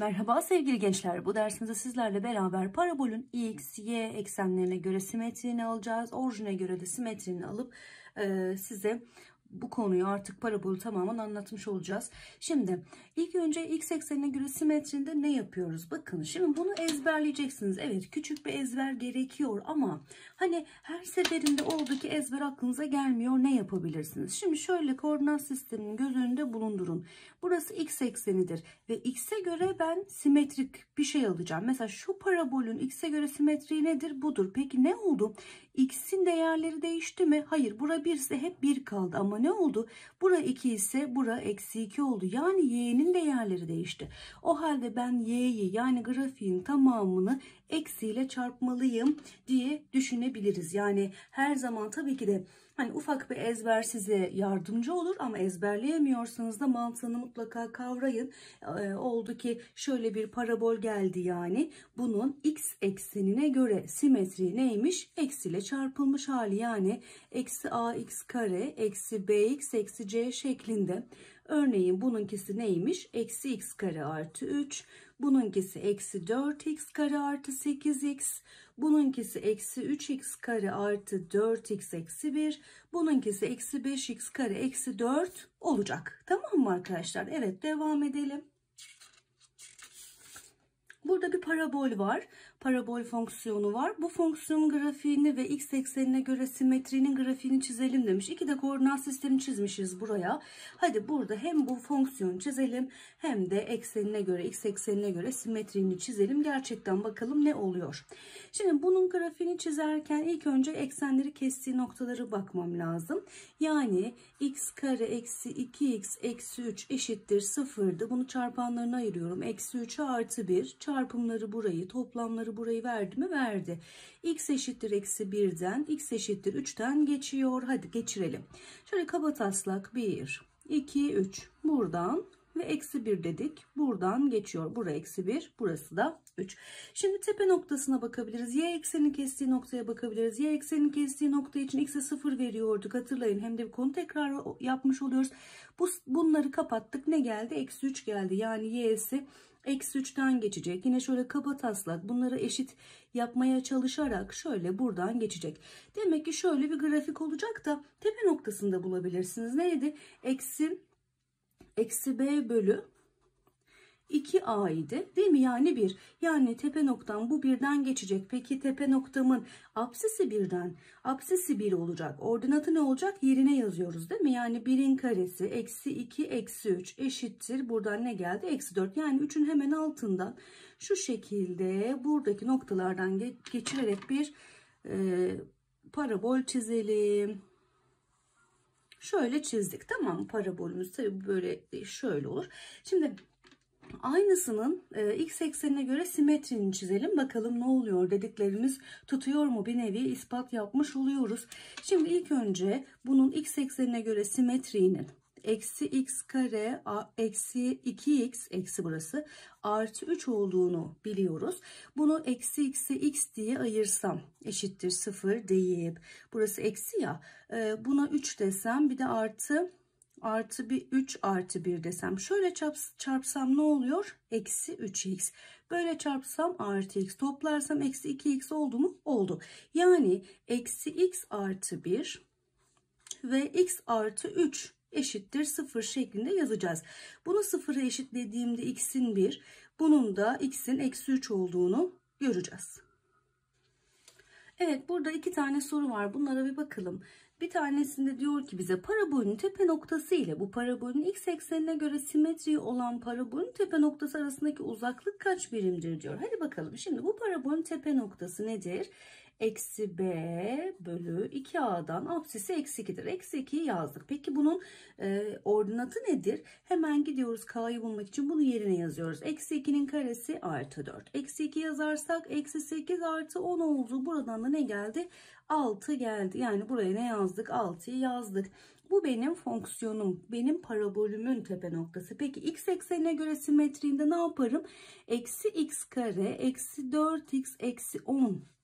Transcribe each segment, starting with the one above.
Merhaba sevgili gençler, bu dersimizde sizlerle beraber parabolün x, y eksenlerine göre simetrini alacağız. Orijine göre de simetrini alıp size bu konuyu artık parabolü tamamen anlatmış olacağız. Şimdi ilk önce x eksenine göre simetrinde ne yapıyoruz? Bakın şimdi bunu ezberleyeceksiniz. Evet, küçük bir ezber gerekiyor ama hani her seferinde olduğu ki ezber aklınıza gelmiyor. Ne yapabilirsiniz? Şimdi şöyle koordinat sistemini göz önünde bulundurun. Burası x eksenidir ve x'e göre ben simetrik bir şey alacağım. Mesela şu parabolün x'e göre simetriği nedir? Budur. Peki ne oldu? X'in değerleri değişti mi? Hayır. Bura 1 ise hep 1 kaldı ama ne oldu? Bura 2 ise bura eksi 2 oldu. Yani y'nin değerleri değişti. O halde ben y'yi yani grafiğin tamamını eksiyle çarpmalıyım diye düşünebiliriz. Yani her zaman tabii ki de hani ufak bir ezber size yardımcı olur ama ezberleyemiyorsanız da mantığını mutlaka kavrayın. Oldu ki şöyle bir parabol geldi, yani bunun x eksenine göre simetri neymiş? Eksiyle çarpılmış hali, yani eksi ax kare eksi bx eksi c şeklinde. Örneğin bununkisi neymiş? Eksi x kare artı 3. Bununkisi eksi 4x kare artı 8x. Bununkisi eksi 3x kare artı 4x eksi 1. Bununkisi eksi 5x kare eksi 4 olacak. Tamam mı arkadaşlar? Evet, devam edelim. Burada bir parabol var. Parabol fonksiyonu var. Bu fonksiyonun grafiğini ve x eksenine göre simetrinin grafiğini çizelim demiş. İki de koordinat sistemi çizmişiz buraya. Hadi burada hem bu fonksiyonu çizelim hem de eksenine göre, x eksenine göre simetrini çizelim. Gerçekten bakalım ne oluyor. Şimdi bunun grafiğini çizerken ilk önce eksenleri kestiği noktaları bakmam lazım. Yani x kare eksi 2x eksi 3 eşittir 0'dı. Bunu çarpanlarına ayırıyorum. Eksi 3'e artı 1. Çarpımları burayı, toplamları burayı verdi mi? Verdi. X eşittir eksi 1'den, x eşittir 3'ten geçiyor. Hadi geçirelim. Şöyle kabataslak 1, 2, 3 buradan ve eksi 1 dedik. Buradan geçiyor. Burası eksi 1, burası da 3. Şimdi tepe noktasına bakabiliriz. Y eksenini kestiği noktaya bakabiliriz. Y eksenini kestiği nokta için x'e 0 veriyorduk. Hatırlayın. Hem de bir konu tekrar yapmış oluyoruz. Bunları kapattık. Ne geldi? Eksi 3 geldi. Yani y'si eksi 3'ten geçecek. Yine şöyle kabataslak bunları eşit yapmaya çalışarak şöyle buradan geçecek. Demek ki şöyle bir grafik olacak da tepe noktasında bulabilirsiniz. Neydi? Eksi b bölü 2a idi değil mi? Yani 1. Yani tepe noktam bu birden geçecek. Peki tepe noktamın apsisi birden. Apsisi 1 olacak. Ordinatı ne olacak? Yerine yazıyoruz değil mi? Yani 1'in karesi eksi 2 eksi 3 eşittir. Buradan ne geldi? Eksi 4. Yani 3'ün hemen altından şu şekilde buradaki noktalardan geçirerek bir parabol çizelim. Şöyle çizdik. Tamam, parabolümüz tabii böyle şöyle olur. Şimdi aynısının x eksenine göre simetrini çizelim. Bakalım ne oluyor, dediklerimiz tutuyor mu, bir nevi ispat yapmış oluyoruz. Şimdi ilk önce bunun x eksenine göre simetrinin eksi x kare eksi 2x eksi burası artı 3 olduğunu biliyoruz. Bunu eksi x'e x diye ayırsam eşittir 0 deyip burası eksi ya, buna 3 desem bir de artı bir 3 artı 1 desem şöyle çarpsam ne oluyor? Eksi 3x. Böyle çarpsam artı x. Toplarsam eksi 2x oldu mu? Oldu. Yani eksi x artı 1 ve x artı 3 eşittir 0 şeklinde yazacağız. Bunu 0'a eşitlediğimde x'in 1, bunun da x'in eksi 3 olduğunu göreceğiz. Evet, burada iki tane soru var. Bunlara bir bakalım. Bir tanesinde diyor ki bize parabolün tepe noktası ile bu parabolün x eksenine göre simetri olan parabolün tepe noktası arasındaki uzaklık kaç birimdir diyor. Hadi bakalım. Şimdi bu parabolün tepe noktası nedir? Eksi b bölü 2a'dan apsisi eksi 2'dir. Eksi 2'yi yazdık. Peki bunun ordinatı nedir? Hemen gidiyoruz k'yı bulmak için bunu yerine yazıyoruz. Eksi 2'nin karesi artı 4. Eksi 2 yazarsak eksi 8 artı 10 oldu. Buradan da ne geldi? 6 geldi. Yani buraya ne yazdık? 6'yı yazdık. Bu benim fonksiyonum. Benim parabolümün tepe noktası. Peki x eksenine göre simetriğinde ne yaparım? Eksi x kare eksi 4x eksi 10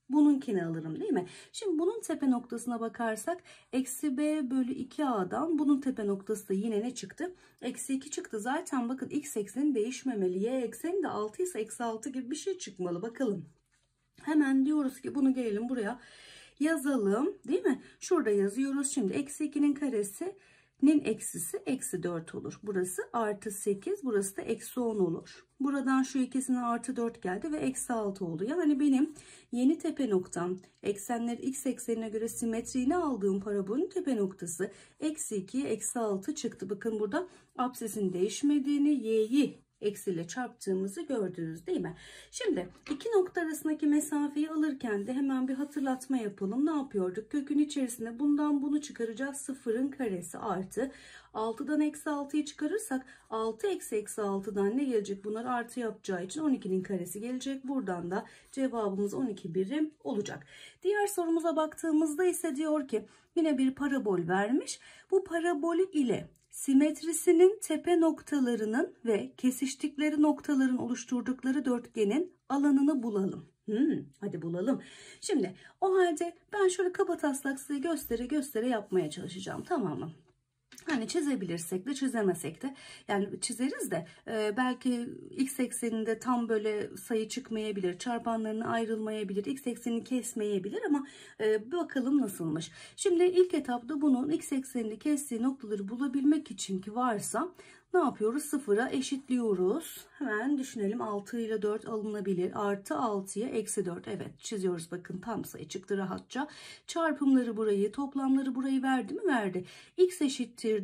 bununkini alırım değil mi? Şimdi bunun tepe noktasına bakarsak eksi b bölü 2a'dan bunun tepe noktası da yine ne çıktı? Eksi 2 çıktı. Zaten bakın x ekseni değişmemeli. Y ekseni de 6 ise eksi 6 gibi bir şey çıkmalı. Bakalım. Hemen diyoruz ki bunu gelelim buraya yazalım değil mi? Şurada yazıyoruz. Şimdi eksi 2'nin karesinin eksisi eksi 4 olur. Burası artı 8. Burası da eksi 10 olur. Buradan şu ikisine artı 4 geldi ve eksi 6 oldu. Yani benim yeni tepe noktam eksenleri x eksenine göre simetriğini aldığım parabolün tepe noktası eksi 2 eksi 6 çıktı. Bakın burada absisin değişmediğini, y'yi eksiyle çarptığımızı gördünüz değil mi? Şimdi iki nokta arasındaki mesafeyi alırken de hemen bir hatırlatma yapalım. Ne yapıyorduk? Kökün içerisinde bundan bunu çıkaracağız. Sıfırın karesi artı 6'dan eksi 6'yı çıkarırsak 6 eksi eksi 6'dan ne gelecek? Bunlar artı yapacağı için 12'nin karesi gelecek. Buradan da cevabımız 12 birim olacak. Diğer sorumuza baktığımızda ise diyor ki yine bir parabol vermiş. Bu parabolü ile simetrisinin tepe noktalarının ve kesiştikleri noktaların oluşturdukları dörtgenin alanını bulalım. Hadi bulalım. Şimdi o halde ben şöyle kabataslak size göstere yapmaya çalışacağım, tamam mı? Hani çizebilirsek de çizemesek de yani çizeriz de belki x ekseninde tam böyle sayı çıkmayabilir, çarpanlarına ayrılmayabilir, x eksenini kesmeyebilir ama bakalım nasılmış. Şimdi ilk etapta bunun x eksenini kestiği noktaları bulabilmek için ki varsa ne yapıyoruz? Sıfıra eşitliyoruz. Hemen düşünelim, 6 ile 4 alınabilir. Artı 6'ya eksi 4. Evet çiziyoruz, bakın tam sayı çıktı rahatça. Çarpımları burayı, toplamları burayı verdi mi? Verdi. X eşittir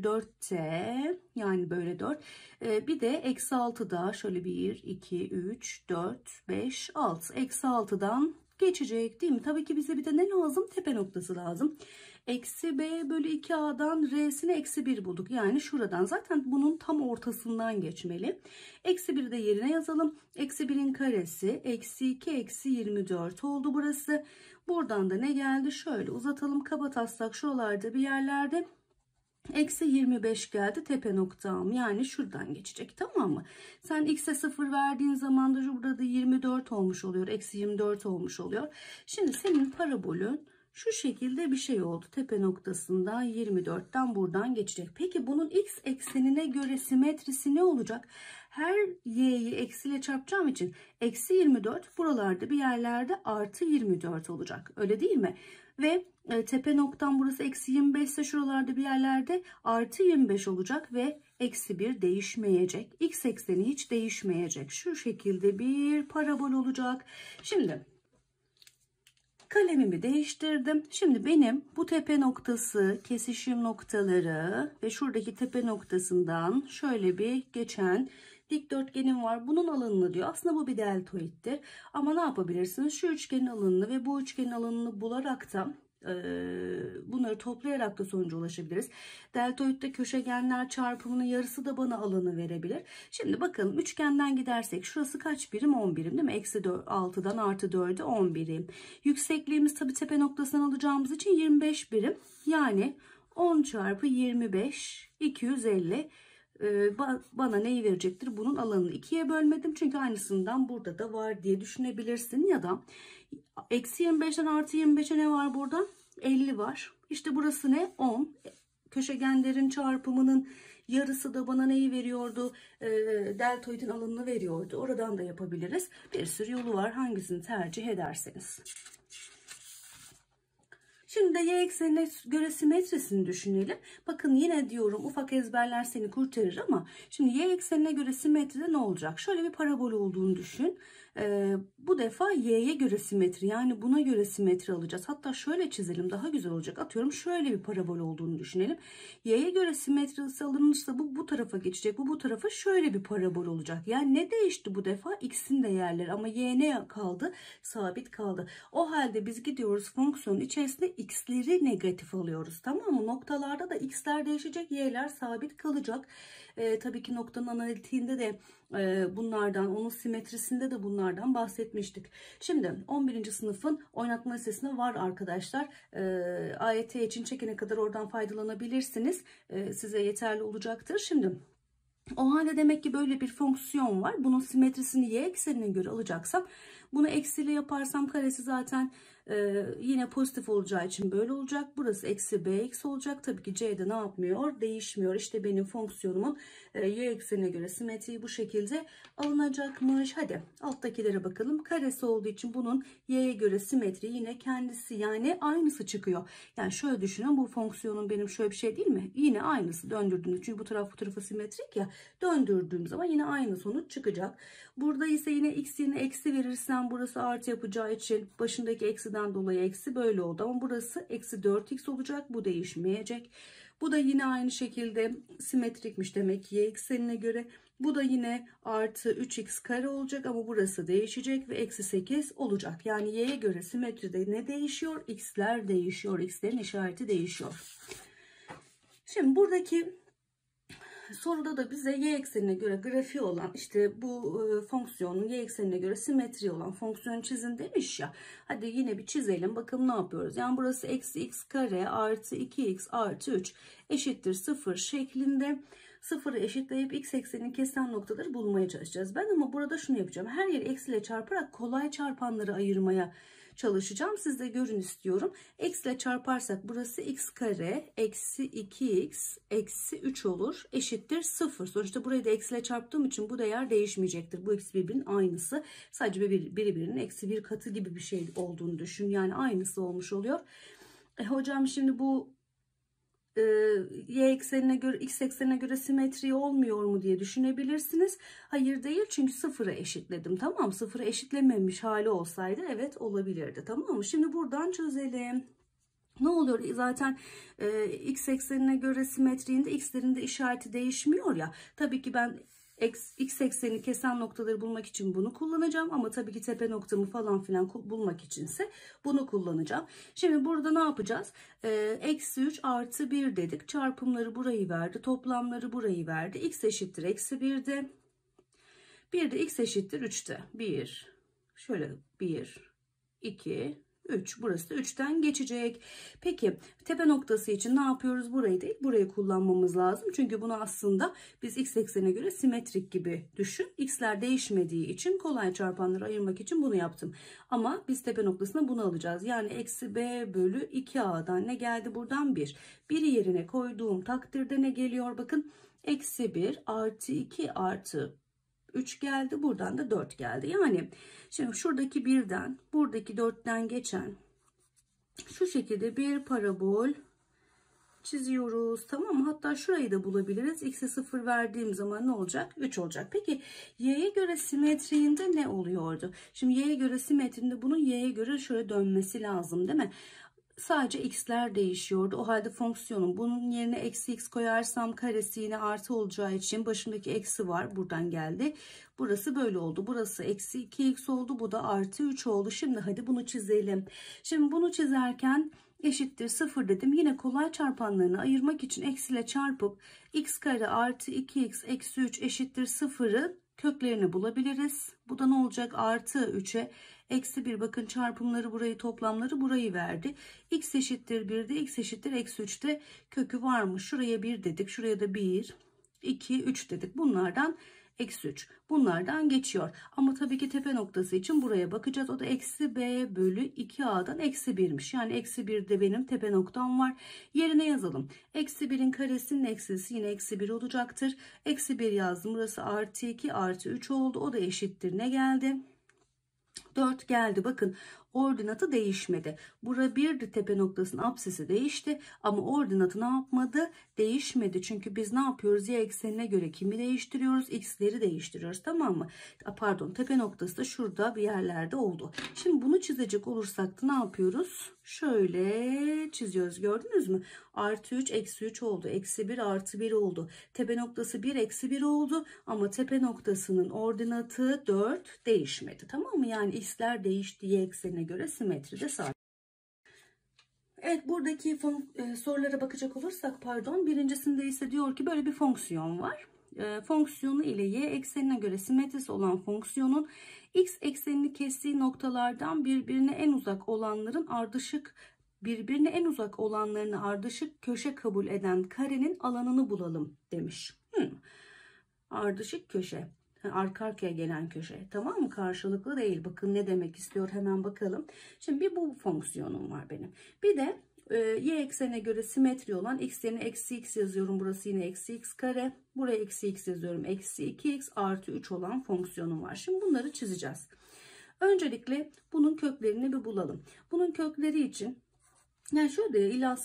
4t, yani böyle 4. Bir de eksi 6'da şöyle 1, 2, 3, 4, 5, 6. Eksi 6'dan geçecek değil mi? Tabii ki bize bir de ne lazım? Tepe noktası lazım. Eksi b bölü 2a'dan r'sini eksi 1 bulduk. Yani şuradan zaten bunun tam ortasından geçmeli. Eksi 1'i de yerine yazalım. Eksi 1'in karesi eksi 2 eksi 24 oldu burası. Buradan da ne geldi? Şöyle uzatalım, kabataslak şuralarda bir yerlerde. Eksi 25 geldi tepe noktam, yani şuradan geçecek, tamam mı? Sen x'e 0 verdiğin zaman da burada 24 olmuş oluyor. Eksi 24 olmuş oluyor. Şimdi senin parabolün şu şekilde bir şey oldu. Tepe noktasından 24'ten buradan geçecek. Peki bunun x eksenine göre simetrisi ne olacak? Her y'yi eksiyle çarpacağım için eksi 24 buralarda bir yerlerde artı 24 olacak. Öyle değil mi? Ve tepe noktam burası eksi 25 ise şuralarda bir yerlerde artı 25 olacak ve eksi 1 değişmeyecek. X ekseni hiç değişmeyecek. Şu şekilde bir parabol olacak. Şimdi kalemimi değiştirdim. Şimdi benim bu tepe noktası, kesişim noktaları ve şuradaki tepe noktasından şöyle bir geçen dikdörtgenim var. Bunun alanını diyor. Aslında bu bir deltoittir. Ama ne yapabilirsiniz? Şu üçgenin alanını ve bu üçgenin alanını bularak da bunları toplayarak da sonuca ulaşabiliriz. Deltoitte köşegenler çarpımının yarısı da bana alanı verebilir. Şimdi bakalım, üçgenden gidersek şurası kaç birim? 10 birim değil mi? Eksi 6'dan artı 4'e 10 birim. Yüksekliğimiz tabi tepe noktasından alacağımız için 25 birim. Yani 10 çarpı 25 250. Bana neyi verecektir? Bunun alanını 2'ye bölmedim. Çünkü aynısından burada da var diye düşünebilirsin. Ya da eksi 25'ten artı 25'e ne var burada? 50 var. İşte burası ne? 10. Köşegenlerin çarpımının yarısı da bana neyi veriyordu? Deltoidin alanını veriyordu. Oradan da yapabiliriz. Bir sürü yolu var. Hangisini tercih ederseniz. Şimdi de y eksenine göre simetrisini düşünelim. Bakın yine diyorum, ufak ezberler seni kurtarır ama şimdi y eksenine göre simetride ne olacak? Şöyle bir parabol olduğunu düşün. Bu defa y'ye göre simetri, yani buna göre simetri alacağız. Hatta şöyle çizelim, daha güzel olacak. Atıyorum şöyle bir parabol olduğunu düşünelim. Y'ye göre simetrisi alınırsa bu tarafa geçecek. Bu tarafa şöyle bir parabol olacak. Yani ne değişti bu defa? X'in değerleri, ama y ne kaldı? Sabit kaldı. O halde biz gidiyoruz fonksiyonun içerisinde x'leri negatif alıyoruz, tamam mı? Noktalarda da x'ler değişecek, y'ler sabit kalacak. Tabii ki noktanın analitiğinde de bunlardan, onun simetrisinde de bunlardan bahsetmiştik. Şimdi 11. sınıfın oynatma listesinde var arkadaşlar. AYT için çekene kadar oradan faydalanabilirsiniz. Size yeterli olacaktır. Şimdi o halde demek ki böyle bir fonksiyon var. Bunun simetrisini y eksenine göre alacaksam Bunu eksiyle yaparsam karesi zaten yine pozitif olacağı için böyle olacak. Burası eksi bx olacak. Tabii ki c'de ne yapmıyor? Değişmiyor. İşte benim fonksiyonumun y eksenine göre simetriği bu şekilde alınacakmış. Hadi alttakilere bakalım. Karesi olduğu için bunun y'ye göre simetri yine kendisi, yani aynısı çıkıyor. Yani şöyle düşünün, bu fonksiyonun benim şöyle bir şey değil mi? Yine aynısı döndürdüğümde, çünkü bu taraf bu tarafa simetrik ya, döndürdüğüm zaman yine aynı sonuç çıkacak. Burada ise yine x yerine eksi verirsem burası artı yapacağı için başındaki eksiden dolayı eksi böyle oldu. Ama burası eksi 4x olacak. Bu değişmeyecek. Bu da yine aynı şekilde simetrikmiş demek y eksenine göre. Bu da yine artı 3x kare olacak ama burası değişecek ve eksi 8 olacak. Yani y'ye göre simetride ne değişiyor? X'ler değişiyor. X'lerin işareti değişiyor. Şimdi buradaki soruda da bize y eksenine göre grafiği olan, işte bu fonksiyonun y eksenine göre simetri olan fonksiyonu çizin demiş ya. Hadi yine bir çizelim. Bakalım ne yapıyoruz. Yani burası eksi x kare artı 2x artı 3 eşittir 0 şeklinde. Sıfırı eşitleyip x ekseninin kesen noktaları bulmaya çalışacağız. Ben ama burada şunu yapacağım. Her yeri eksiyle çarparak kolay çarpanları ayırmaya çalışacağım. Siz de görün istiyorum. X ile çarparsak burası x kare eksi 2x eksi 3 olur. Eşittir 0. Sonuçta burayı da eksi ile çarptığım için bu değer değişmeyecektir. Bu x birbirinin aynısı. Sadece birinin eksi bir katı gibi bir şey olduğunu düşün. Yani aynısı olmuş oluyor. Hocam şimdi bu y eksenine göre, x eksenine göre simetri olmuyor mu diye düşünebilirsiniz. Hayır değil, çünkü sıfıra eşitledim. Tamam, sıfıra eşitlememiş hali olsaydı evet olabilirdi. Tamam mı? Şimdi buradan çözelim. Ne oluyor? Zaten x eksenine göre simetriğinde x'lerin de işareti değişmiyor ya. Tabii ki ben x eksenini kesen noktaları bulmak için bunu kullanacağım. Ama tabii ki tepe noktamı falan filan bulmak içinse bunu kullanacağım. Şimdi burada ne yapacağız? Eksi 3 artı 1 dedik. Çarpımları burayı verdi. Toplamları burayı verdi. X eşittir eksi 1'de. Bir de x eşittir 3'te. 1. Şöyle 1, 2, 3. Burası da 3'ten geçecek. Peki tepe noktası için ne yapıyoruz? Burayı değil, burayı kullanmamız lazım. Çünkü bunu aslında biz x eksenine göre simetrik gibi düşün. X'ler değişmediği için kolay çarpanları ayırmak için bunu yaptım. Ama biz tepe noktasına bunu alacağız. Yani eksi b bölü 2a'dan ne geldi? Buradan 1. 1'i yerine koyduğum takdirde ne geliyor? Bakın eksi 1 artı 2 artı 3 geldi. Buradan da 4 geldi. Yani şimdi şuradaki 1'den, buradaki 4'ten geçen şu şekilde bir parabol çiziyoruz. Tamam mı? Hatta şurayı da bulabiliriz. X'e 0 verdiğim zaman ne olacak? 3 olacak. Peki y'ye göre simetriğinde ne oluyordu? Şimdi y'ye göre simetriğinde bunun y'ye göre şöyle dönmesi lazım, değil mi? Sadece x'ler değişiyordu. O halde fonksiyonun bunun yerine eksi x koyarsam karesi yine artı olacağı için başındaki eksi var. Buradan geldi. Burası böyle oldu. Burası eksi 2x oldu. Bu da artı 3 oldu. Şimdi hadi bunu çizelim. Şimdi bunu çizerken eşittir 0 dedim. Yine kolay çarpanlarını ayırmak için eksiyle çarpıp x kare artı 2x eksi 3 eşittir 0'ı köklerini bulabiliriz. Bu da ne olacak? Artı 3'e eksi 1, bakın çarpımları burayı, toplamları burayı verdi. X eşittir 1'de, x eşittir eksi 3'te kökü varmış. Şuraya 1 dedik. Şuraya da 1, 2, 3 dedik. Bunlardan eksi 3. Bunlardan geçiyor. Ama tabii ki tepe noktası için buraya bakacağız. O da eksi b bölü 2a'dan eksi 1'miş. Yani eksi 1'de benim tepe noktam var. Yerine yazalım. Eksi 1'in karesinin eksisi yine eksi 1 olacaktır. Eksi 1 yazdım. Burası artı 2 artı 3 oldu. O da eşittir. Ne geldi? 4 geldi. Bakın ordinatı değişmedi. Bura 1'di, tepe noktasının apsisi değişti. Ama ordinatı ne yapmadı? Değişmedi. Çünkü biz ne yapıyoruz? Y eksenine göre kimi değiştiriyoruz? X'leri değiştiriyoruz. Tamam mı? Pardon, tepe noktası da şurada bir yerlerde oldu. Şimdi bunu çizecek olursak da ne yapıyoruz? Şöyle çiziyoruz. Gördünüz mü? Artı 3 eksi 3 oldu. Eksi 1 artı 1 oldu. Tepe noktası 1 eksi 1 oldu. Ama tepe noktasının ordinatı 4 değişmedi. Tamam mı? Yani x'ler değişti. Y eksenine göre simetride sabit. Evet, buradaki sorulara bakacak olursak, pardon, birincisinde ise diyor ki böyle bir fonksiyon var. Fonksiyonu ile y eksenine göre simetrisi olan fonksiyonun x eksenini kestiği noktalardan birbirine en uzak olanlarını ardışık köşe kabul eden karenin alanını bulalım demiş. Ardışık köşe. Arka arkaya gelen köşe. Tamam mı? Karşılıklı değil. Bakın ne demek istiyor. Hemen bakalım. Şimdi bir bu fonksiyonum var benim. Bir de y eksenine göre simetri olan x yerine eksi x yazıyorum. Burası yine eksi x kare. Buraya eksi x yazıyorum. Eksi 2x artı 3 olan fonksiyonum var. Şimdi bunları çizeceğiz. Öncelikle bunun köklerini bir bulalım. Bunun kökleri için yani şöyle illa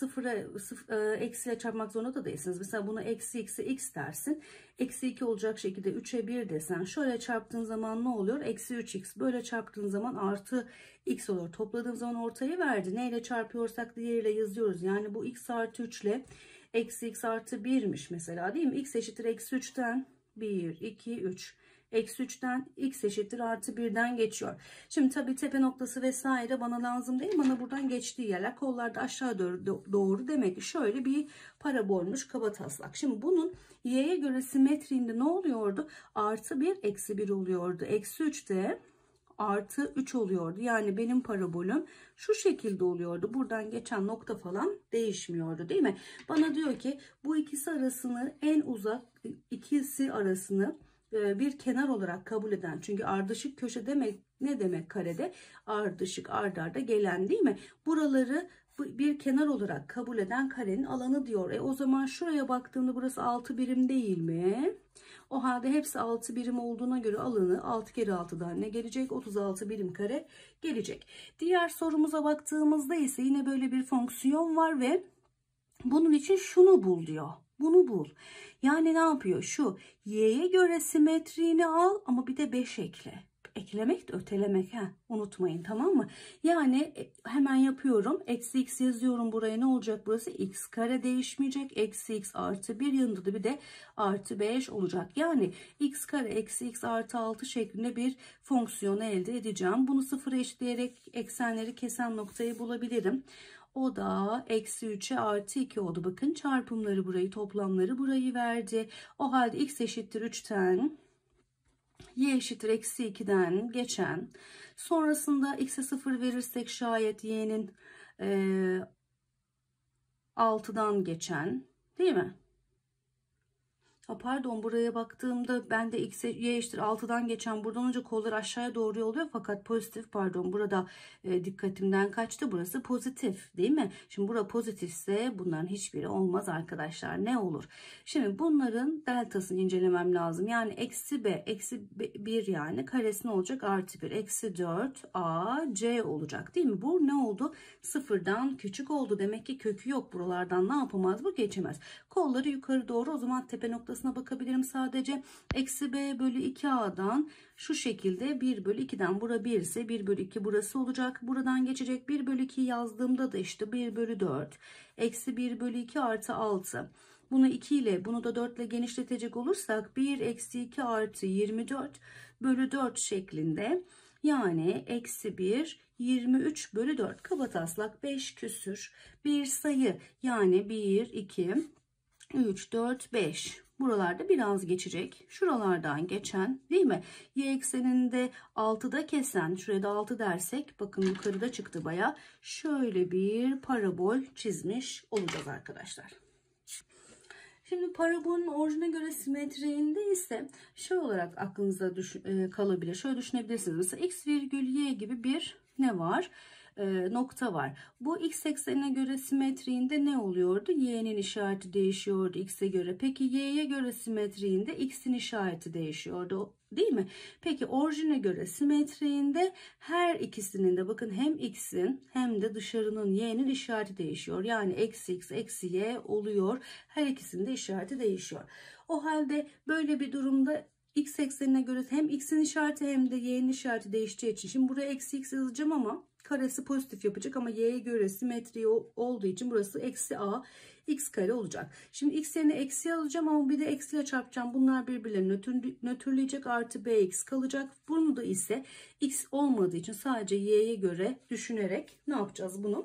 eksiyle çarpmak zorunda da değilsiniz. Mesela bunu eksi x'e x dersin. Eksi 2 olacak şekilde 3'e 1 desen. Şöyle çarptığın zaman ne oluyor? Eksi 3x. Böyle çarptığın zaman artı x olur. Topladığım zaman ortayı verdi. Neyle çarpıyorsak diğeriyle yazıyoruz. Yani bu x artı 3 ile eksi x artı 1'miş mesela, değil mi? X eşittir eksi 3'ten 1, 2, 3. Eksi 3'ten x eşittir artı 1'den geçiyor. Şimdi tabii tepe noktası vesaire bana lazım değil. Bana buradan geçtiği yerler kollarda aşağı doğru demek ki şöyle bir parabolmuş kabataslak. Şimdi bunun y'ye göre simetriğinde ne oluyordu? Artı 1 eksi 1 oluyordu. Eksi 3'te artı 3 oluyordu. Yani benim parabolüm şu şekilde oluyordu. Buradan geçen nokta falan değişmiyordu, değil mi? Bana diyor ki bu ikisi arasını en uzak ikisi arasını bir kenar olarak kabul eden, çünkü ardışık köşe demek ne demek karede? Ardışık arda arda gelen, değil mi? Buraları bir kenar olarak kabul eden karenin alanı diyor. O zaman şuraya baktığımda burası 6 birim değil mi? O halde hepsi 6 birim olduğuna göre alanı 6 kere 6'dan ne gelecek? 36 birim kare gelecek. Diğer sorumuza baktığımızda ise yine böyle bir fonksiyon var ve bunun için şunu bul diyor. Bunu bul. Yani ne yapıyor? Şu y'ye göre simetriğini al ama bir de 5 ekle. Eklemek de ötelemek. Unutmayın, tamam mı? Yani hemen yapıyorum. Eksi x yazıyorum buraya. Ne olacak burası? X kare değişmeyecek. Eksi x artı 1, yanında da bir de artı 5 olacak. Yani x kare eksi x artı 6 şeklinde bir fonksiyon elde edeceğim. Bunu sıfıra eşitleyerek eksenleri kesen noktayı bulabilirim. O da eksi 3'e artı 2 oldu. Bakın çarpımları burayı, toplamları burayı verdi. O halde x eşittir 3'ten, y eşittir eksi 2'den geçen. Sonrasında x'e 0 verirsek şayet y'nin 6'dan geçen, değil mi? Pardon, buraya baktığımda ben de x'e y eşittir 6'dan geçen, buradan önce kollar aşağıya doğru oluyor fakat pozitif, pardon burada dikkatimden kaçtı, burası pozitif değil mi? Şimdi bura pozitifse bunların hiçbiri olmaz arkadaşlar. Ne olur? Şimdi bunların deltasını incelemem lazım. Yani eksi b eksi 1 yani karesi ne olacak? Artı 1 eksi 4 a c olacak değil mi? Bu ne oldu? Sıfırdan küçük oldu. Demek ki kökü yok. Buralardan ne yapamaz? Bu geçemez. Kolları yukarı doğru, o zaman tepe noktası bakabilirim sadece. Eksi b bölü 2a'dan şu şekilde 1 bölü 2'den, bura 1 ise 1 bölü 2 burası olacak. Buradan geçecek. 1 bölü 2 yazdığımda da işte 1 bölü 4 eksi 1 bölü 2 artı 6. Bunu 2 ile, bunu da 4 ile genişletecek olursak 1 eksi 2 artı 24 bölü 4 şeklinde, yani eksi 1 23 bölü 4, kabataslak 5 küsür bir sayı. Yani 1 2 3 4 5, buralarda biraz geçecek. Şuralardan geçen, değil mi? Y ekseninde 6'da kesen, şuraya da 6 dersek bakın yukarıda çıktı baya. Şöyle bir parabol çizmiş olacağız arkadaşlar. Şimdi parabolün orijine göre simetriğinde ise şöyle olarak aklınıza kalabilir. Şöyle düşünebilirsiniz. Mesela x virgül y gibi bir ne var? Nokta var. Bu x eksenine göre simetriğinde ne oluyordu? Y'nin işareti değişiyordu x'e göre. Peki y'ye göre simetriğinde x'in işareti değişiyordu, değil mi? Peki orijine göre simetriğinde her ikisinin de bakın hem x'in hem de dışarının y'nin işareti değişiyor. Yani eksi x eksi y oluyor. Her ikisinin de işareti değişiyor. O halde böyle bir durumda x eksenine göre hem x'in işareti hem de y'nin işareti değişeceği için, şimdi buraya eksi x yazacağım ama karesi pozitif yapacak, ama y'ye göre simetri olduğu için burası eksi a x kare olacak. Şimdi x yerine eksi alacağım ama bir de eksiyle çarpacağım. Bunlar birbirlerini nötrleyecek, artı bx kalacak. Bunu da ise x olmadığı için sadece y'ye göre düşünerek ne yapacağız bunu?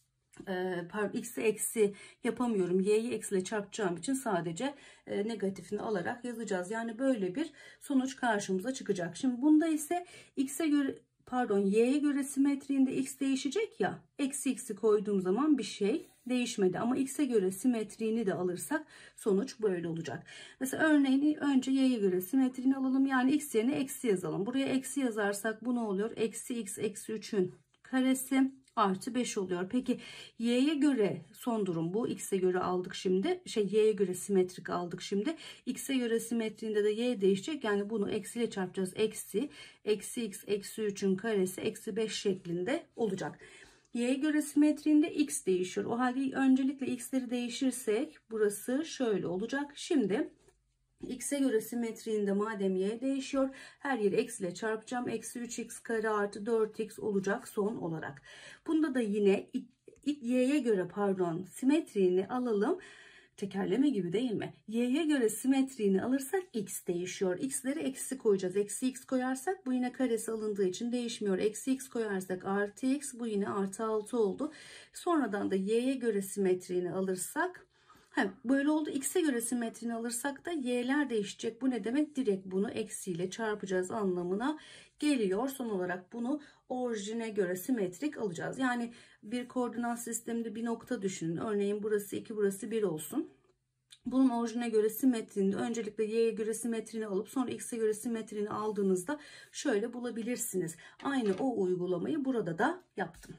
X'e eksi yapamıyorum. Y'yi eksiyle çarpacağım için sadece negatifini alarak yazacağız. Yani böyle bir sonuç karşımıza çıkacak. Şimdi bunda ise x'e göre y'ye göre simetriğinde x değişecek ya. Eksi x'i koyduğum zaman bir şey değişmedi. Ama x'e göre simetriğini de alırsak sonuç böyle olacak. Mesela örneğin önce y'ye göre simetriğini alalım. Yani x yerine eksi yazalım. Buraya eksi yazarsak bu ne oluyor? Eksi x eksi 3'ün karesi artı 5 oluyor. Peki y'ye göre son durum bu. X'e göre aldık şimdi. Y'ye göre simetrik aldık şimdi. X'e göre simetriğinde de y değişecek. Yani bunu eksiyle çarpacağız. Eksi x eksi 3'ün karesi eksi 5 şeklinde olacak. Y'ye göre simetriğinde x değişiyor. O halde öncelikle x'leri değişirsek burası şöyle olacak. Şimdi x'e göre simetriğinde madem y değişiyor, her yeri eksiyle çarpacağım. Eksi 3x kare artı 4x olacak son olarak. Bunda da yine y'ye göre simetriğini alalım. Tekerleme gibi değil mi? Y'ye göre simetriğini alırsak x değişiyor. X'leri eksi koyacağız. Eksi x koyarsak bu yine karesi alındığı için değişmiyor. Eksi x koyarsak artı x, bu yine artı 6 oldu. Sonradan da y'ye göre simetriğini alırsak böyle oldu. X'e göre simetrini alırsak da y'ler değişecek. Bu ne demek? Direkt bunu eksiyle çarpacağız anlamına geliyor. Son olarak bunu orijine göre simetrik alacağız. Yani bir koordinat sisteminde bir nokta düşünün. Örneğin burası 2, burası 1 olsun. Bunun orijine göre simetrini öncelikle y'ye göre simetrini alıp sonra x'e göre simetrini aldığınızda şöyle bulabilirsiniz. Aynı o uygulamayı burada da yaptım.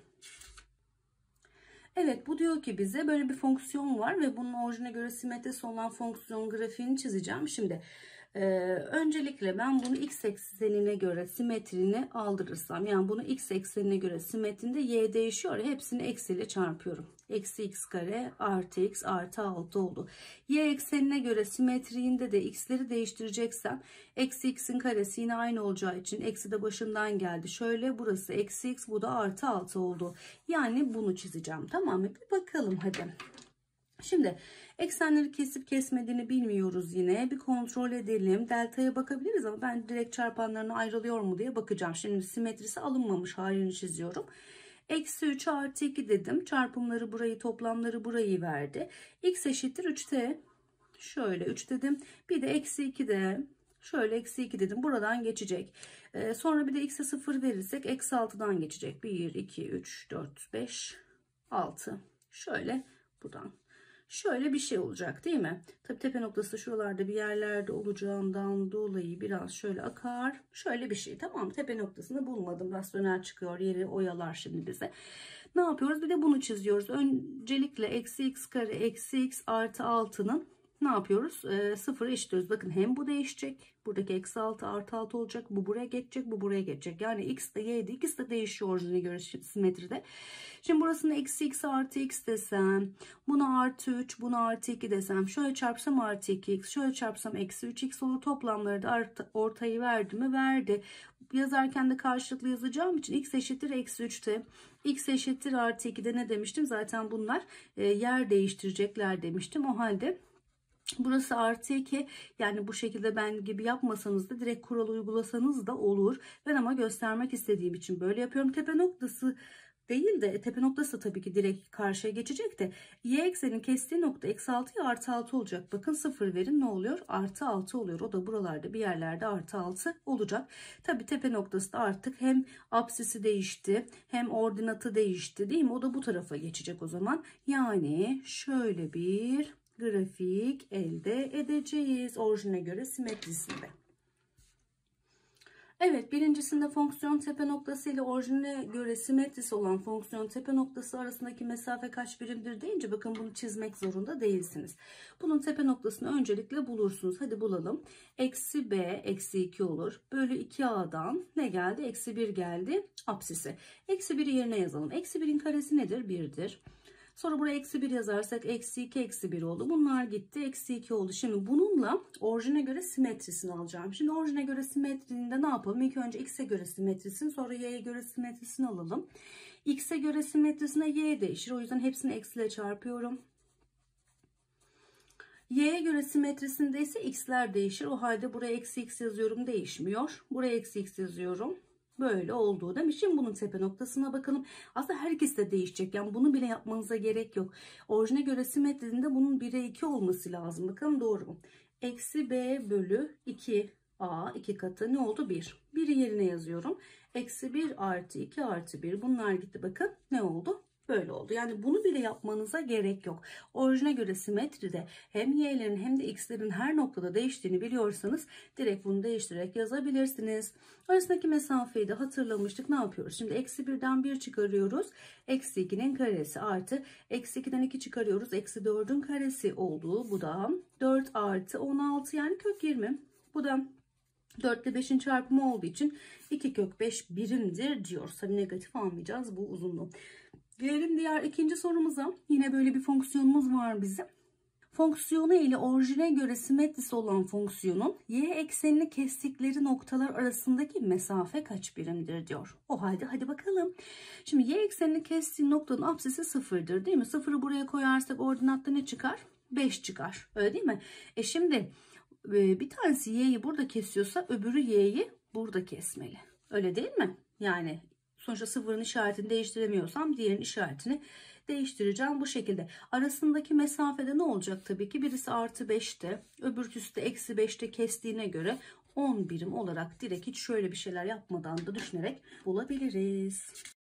Evet, bu diyor ki bize böyle bir fonksiyon var ve bunun orijine göre simetrisi olan fonksiyon grafiğini çizeceğim. Şimdi öncelikle ben bunu x eksenine göre simetrini aldırırsam, yani bunu x eksenine göre simetrinde y değişiyor. Hepsini eksiyle çarpıyorum. Eksi x kare artı x artı 6 oldu. Y eksenine göre simetriğinde de x'leri değiştireceksem eksi x'in karesi yine aynı olacağı için eksi de başından geldi. Şöyle burası eksi x, bu da artı 6 oldu. Yani bunu çizeceğim. Tamam mı? Bir bakalım hadi. Şimdi eksenleri kesip kesmediğini bilmiyoruz yine. Bir kontrol edelim. Delta'ya bakabiliriz ama ben direkt çarpanlarına ayrılıyor mu diye bakacağım. Şimdi simetrisi alınmamış halini çiziyorum. Eksi 3 artı 2 dedim. Çarpımları burayı, toplamları burayı verdi. X eşittir 3'te. Şöyle 3 dedim. Bir de eksi 2 de. Şöyle eksi 2 dedim. Buradan geçecek. Sonra bir de x'e 0 verirsek eksi 6'dan geçecek. 1, 2, 3, 4, 5, 6. Şöyle buradan. Şöyle bir şey olacak değil mi? Tabii tepe noktası şuralarda bir yerlerde olacağından dolayı biraz şöyle akar. Şöyle bir şey, tamam. Tepe noktasını bulmadım. Rasyonel çıkıyor. Yeri oyalar şimdi bize. Ne yapıyoruz? Bir de bunu çiziyoruz. Öncelikle eksi x kare eksi x artı 6'nın ne yapıyoruz? Sıfırı eşitliyoruz. Bakın hem bu değişecek. Buradaki eksi 6 artı 6 olacak. Bu buraya geçecek. Bu buraya geçecek. Yani x de y'de ikisi de değişiyor orijine göre simetride. Şimdi burasını eksi x artı x desem. Bunu artı 3. Bunu artı 2 desem. Şöyle çarpsam artı 2x. Şöyle çarpsam eksi 3x olur. Toplamları da ortayı verdi mi? Verdi. Yazarken de karşılıklı yazacağım için x eşittir eksi 3'te. X eşittir artı 2'de ne demiştim? Zaten bunlar yer değiştirecekler demiştim. O halde burası artı 2, yani bu şekilde ben gibi yapmasanız da direkt kural uygulasanız da olur. Ben ama göstermek istediğim için böyle yapıyorum. Tepe noktası değil de tepe noktası tabii ki direkt karşıya geçecek de y eksenin kestiği nokta eksi 6 ya artı 6 olacak. Bakın 0 verin, ne oluyor? Artı 6 oluyor. O da buralarda bir yerlerde artı 6 olacak. Tabii tepe noktası da artık hem apsisi değişti hem ordinatı değişti değil mi? O da bu tarafa geçecek o zaman. Yani şöyle bir grafik elde edeceğiz orijine göre simetrisinde. Evet, birincisinde fonksiyon tepe noktası ile orijine göre simetrisi olan fonksiyon tepe noktası arasındaki mesafe kaç birimdir deyince bakın bunu çizmek zorunda değilsiniz. Bunun tepe noktasını öncelikle bulursunuz. Hadi bulalım. Eksi b eksi 2 olur. Bölü 2a'dan ne geldi? Eksi 1 geldi. Apsisi. Eksi 1'i yerine yazalım. Eksi 1'in karesi nedir? 1'dir. Sonra buraya eksi 1 yazarsak eksi 2 eksi 1 oldu. Bunlar gitti. Eksi 2 oldu. Şimdi bununla orijine göre simetrisini alacağım. Şimdi orijine göre simetrinde ne yapalım? İlk önce x'e göre simetrisini, sonra y'ye göre simetrisini alalım. X'e göre simetrisine y değişir. O yüzden hepsini eksiyle çarpıyorum. Y'ye göre simetrisinde ise x'ler değişir. O halde buraya eksi x yazıyorum, değişmiyor. Buraya eksi x yazıyorum. Böyle olduğu değil mi? Şimdi bunun tepe noktasına bakalım. Aslında her ikisi de değişecek. Yani bunu bile yapmanıza gerek yok. Orijine göre simetrinde bunun 1'e 2 olması lazım. Bakalım doğru mu? Eksi b bölü 2a 2 katı ne oldu? 1. 1'i yerine yazıyorum. Eksi 1 artı 2 artı 1. Bunlar gitti bakın. Ne oldu? Böyle oldu. Yani bunu bile yapmanıza gerek yok. Orijine göre simetride hem y'lerin hem de x'lerin her noktada değiştiğini biliyorsanız direkt bunu değiştirerek yazabilirsiniz. Arasındaki mesafeyi de hatırlamıştık. Ne yapıyoruz? Şimdi eksi 1'den 1 çıkarıyoruz. Eksi 2'nin karesi artı eksi 2'den 2 çıkarıyoruz. Eksi 4'ün karesi oldu. Bu da 4 artı 16 yani kök 20. Bu da 4 ile 5'in çarpımı olduğu için 2 kök 5 birimdir diyoruz. Tabii negatif almayacağız bu uzunluğu. Gelelim diğer ikinci sorumuza. Yine böyle bir fonksiyonumuz var bizim. Fonksiyonu ile orijine göre simetrisi olan fonksiyonun y eksenini kestikleri noktalar arasındaki mesafe kaç birimdir diyor. O halde hadi bakalım. Şimdi y eksenini kestiği noktanın apsisi 0'dır değil mi? 0'ı buraya koyarsak ordinatta ne çıkar? 5 çıkar. Öyle değil mi? Şimdi bir tanesi y'yi burada kesiyorsa öbürü y'yi burada kesmeli. Öyle değil mi? Yani sonuçta sıfırın işaretini değiştiremiyorsam diğerinin işaretini değiştireceğim bu şekilde. Arasındaki mesafede ne olacak tabii ki? Birisi artı 5'te, öbürküsü de eksi 5'te kestiğine göre 10 birim olarak direkt hiç şöyle bir şeyler yapmadan da düşünerek bulabiliriz.